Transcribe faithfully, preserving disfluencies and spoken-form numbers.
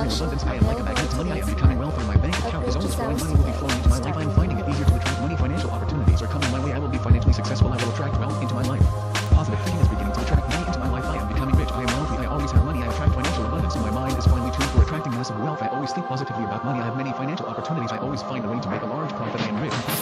much. abundance. I am like a magnet to money. I am becoming wealthy. My bank account is overflowing. Money will be flowing into my life. I am finding it easier to attract money. Financial opportunities are coming my way. I will be financially successful. I will attract wealth into my life. Positive thinking is beginning to attract money into my life. I am becoming rich. I am wealthy. I always have money. I attract financial abundance. My mind is finally tuned for attracting massive wealth. I always think positively about money. I have many financial opportunities. I always find a way to make a large profit. I am rich.